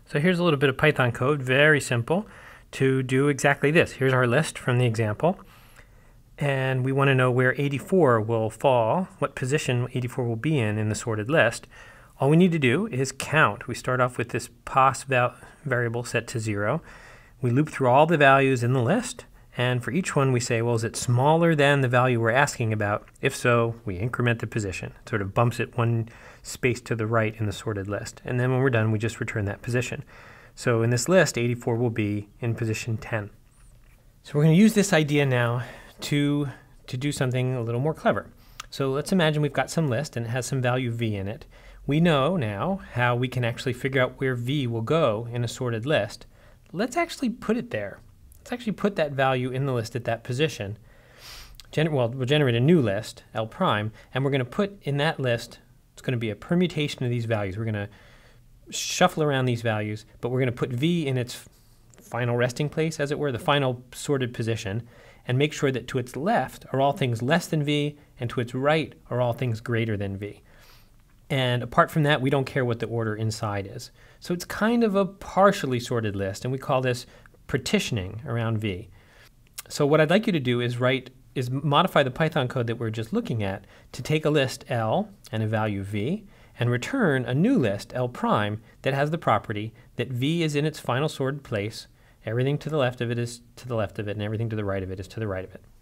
So here's a little bit of Python code, very simple, to do exactly this. Here's our list from the example. And we want to know where 84 will fall, what position 84 will be in the sorted list. All we need to do is count. We start off with this pos variable set to 0. We loop through all the values in the list, and for each one we say, well, is it smaller than the value we're asking about? If so, we increment the position. It sort of bumps it one space to the right in the sorted list. And then when we're done, we just return that position. So in this list, 84 will be in position 10. So we're going to use this idea now to do something a little more clever. So let's imagine we've got some list and it has some value v in it. We know now how we can actually figure out where v will go in a sorted list. Let's actually put it there. Let's actually put that value in the list at that position. We'll generate a new list, L prime, and we're going to put in that list, it's going to be a permutation of these values. We're going to shuffle around these values, but we're going to put v in its final resting place, as it were, the final sorted position, and make sure that to its left are all things less than v, and to its right are all things greater than v. And apart from that, we don't care what the order inside is. So it's kind of a partially sorted list, and we call this partitioning around v. So what I'd like you to do is modify the Python code that we're just looking at to take a list L and a value v, and return a new list, L prime, that has the property that v is in its final sorted place, everything to the left of it is to the left of it, and everything to the right of it is to the right of it.